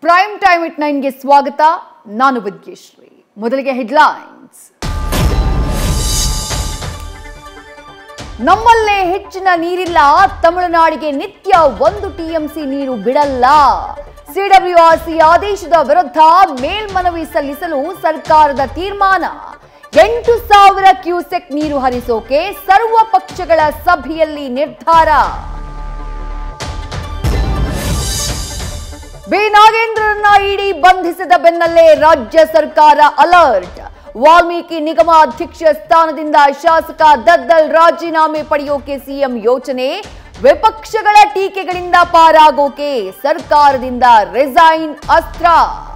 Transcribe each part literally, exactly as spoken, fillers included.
Prime time it nine ಗೆ ಸ್ವಾಗತ. ನಾನು ವಿದ್ಯಶ್ರೀ. ಮೊದಲಿಗೆ ಹೆಡ್ಲೈನ್ಸ್. ನಮ್ಮಲ್ಲೇ ಹೆಚ್ಚಿನ ನೀರಿಲ್ಲ, ತಮಿಳುನಾಡಿಗೆ ನಿತ್ಯ ಒಂದು ಟಿಎಂಸಿ ನೀರು ಬಿಡಲ್ಲ. ಸಿಡಬ್ಲ್ಯೂಆರ್ಸಿ ಆದೇಶದ ವಿರುದ್ಧ ಮೇಲ್ಮನವಿ ಸಲ್ಲಿಸಲು ಸರ್ಕಾರದ ತೀರ್ಮಾನ. ಎಂಟು ಸಾವಿರ ಕ್ಯೂಸೆಕ್ ನೀರು ಹರಿಸೋಕೆ ಸರ್ವ ಪಕ್ಷಗಳ ಸಭೆಯಲ್ಲಿ ನಿರ್ಧಾರ. ಬಿ ನಾಗೇಂದ್ರರನ್ನ ಇಡಿ ಬಂಧಿಸಿದ ಬೆನ್ನಲ್ಲೇ ರಾಜ್ಯ ಸರ್ಕಾರ ಅಲರ್ಟ್. ವಾಲ್ಮೀಕಿ ನಿಗಮ ಅಧ್ಯಕ್ಷ ಸ್ಥಾನದಿಂದ ಶಾಸಕ ದದ್ದಲ್ ರಾಜೀನಾಮೆ ಪಡೆಯೋಕೆ ಸಿಎಂ ಯೋಚನೆ. ವಿಪಕ್ಷಗಳ ಟೀಕೆಗಳಿಂದ ಪಾರಾಗೋಕೆ ಸರ್ಕಾರದಿಂದ ರಿಸೈನ್ ಅಸ್ತ್ರ.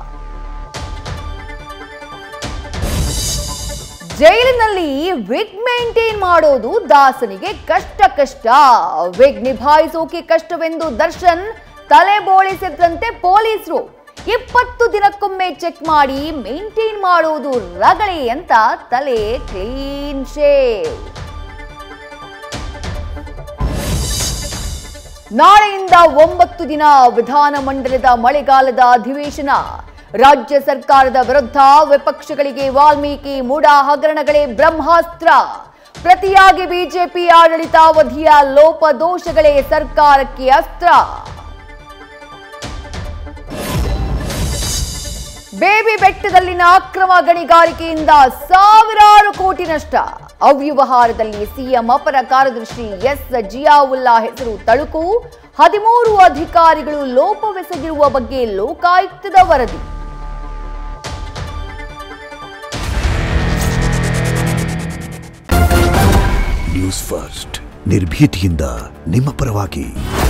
ಜೈಲಿನಲ್ಲಿ ವಿಗ್ ಮೇಂಟೈನ್ ಮಾಡೋದು ದಾಸನಿಗೆ ಕಷ್ಟ ಕಷ್ಟ. ವಿಗ್ ನಿಭಾಯಿಸೋಕೆ ಕಷ್ಟವೆಂದು ದರ್ಶನ್ ತಲೆ ಬೋಳಿಸಿದ್ರಂತೆ ಪೊಲೀಸರು. ಇಪ್ಪತ್ತು ದಿನಕ್ಕೊಮ್ಮೆ ಚೆಕ್ ಮಾಡಿ ಮೇಂಟೈನ್ ಮಾಡೋದು ರಗಳೆ ಅಂತ ತಲೆ ಕ್ಲೀನ್ ಶೇವ್. ನಾಳೆಯಿಂದ ಒಂಬತ್ತು ದಿನ ವಿಧಾನಮಂಡಲದ ಮಳೆಗಾಲದ ಅಧಿವೇಶನ. ರಾಜ್ಯ ಸರ್ಕಾರದ ವಿರುದ್ಧ ವಿಪಕ್ಷಗಳಿಗೆ ವಾಲ್ಮೀಕಿ ಮೂಡಾ ಹಗರಣಗಳೇ ಬ್ರಹ್ಮಾಸ್ತ್ರ. ಪ್ರತಿಯಾಗಿ ಬಿಜೆಪಿ ಆಡಳಿತಾವಧಿಯ ಲೋಪದೋಷಗಳೇ ಸರ್ಕಾರಕ್ಕೆ ಅಸ್ತ್ರ. ಬೇಬಿ ಬೆಟ್ಟದಲ್ಲಿನ ಅಕ್ರಮ ಗಣಿಗಾರಿಕೆಯಿಂದ ಸಾವಿರಾರು ಕೋಟಿ ನಷ್ಟ. ಅವ್ಯವಹಾರದಲ್ಲಿ ಸಿಎಂ ಅಪರ ಕಾರ್ಯದರ್ಶಿ ಎಸ್ ಜಿಯಾವುಲ್ಲಾ ಹೆಸರು ತಳುಕು. ಹದಿಮೂರು ಅಧಿಕಾರಿಗಳು ಲೋಪವೆಸಗಿರುವ ಬಗ್ಗೆ ಲೋಕಾಯುಕ್ತದ ವರದಿ. ನ್ಯೂಸ್ ಫಸ್ಟ್, ನಿರ್ಭೀತಿಯಿಂದ ನಿಮ್ಮ ಪರವಾಗಿ.